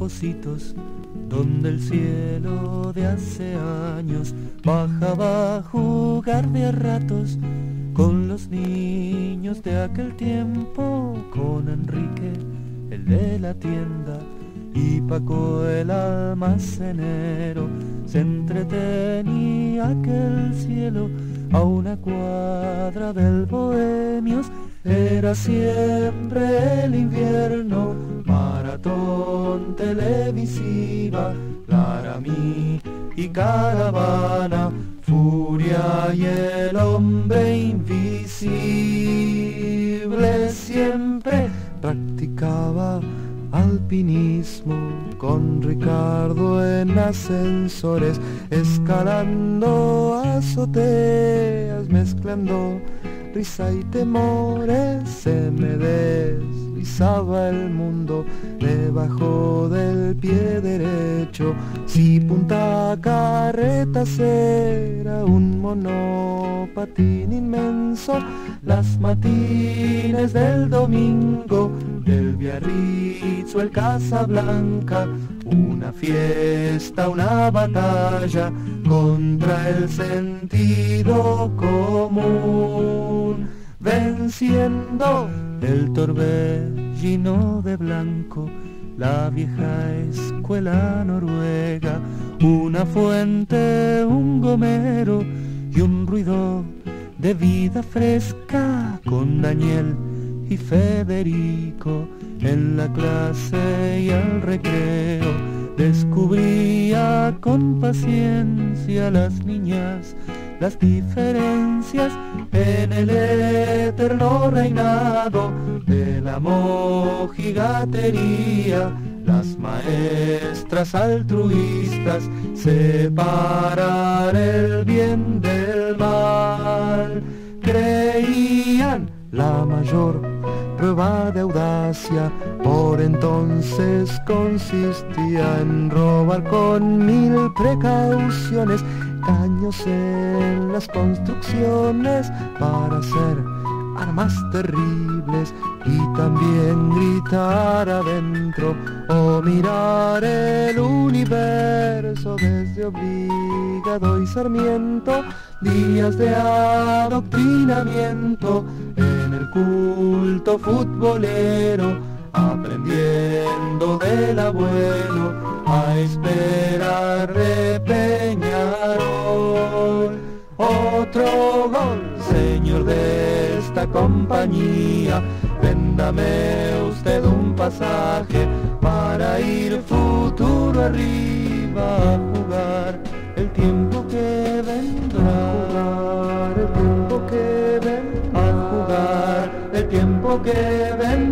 Pocitos, donde el cielo de hace años bajaba a jugar de a ratos con los niños de aquel tiempo, con Enrique, el de la tienda, y Paco el almacenero. Se entretenía aquel cielo a una cuadra del Bohemios. Era siempre el invierno, maratón televisiva, Laramie y caravana, Furia y el hombre invisible. Siempre practicaba alpinismo con Ricardo en ascensores, escalando azoteas, mezclando risa y temores. Se me deslizaba el mundo debajo del pie derecho. Si Punta Carretas era un monopatín inmenso, las matines del domingo, del Biarritz o el Casablanca, una fiesta, una batalla contra el sentido común, venciendo el torbellino de blanco, la vieja escuela noruega, una fuente, un gomero y un ruido de vida fresca, con Daniel y Federico en la clase y al recreo. Descubría con paciencia las niñas, las diferencias en el eterno reinado de la mojigatería. Las maestras altruistas separar el bien del mal. Creían la mayor prueba de audacia por entonces consistía en robar con 1000 precauciones caños en las construcciones para hacer armas terribles y también gritar adentro o mirar el universo desde Obligado y Sarmiento. Días de adoctrinamiento en el culto futbolero, aprendiendo del abuelo a esperar de Peñarol. Otro gol, señor de esta compañía, véndame usted un pasaje para ir futuro arriba a jugar el tiempo que vendrá, a jugar el tiempo que vendrá, a jugar el tiempo que vendrá.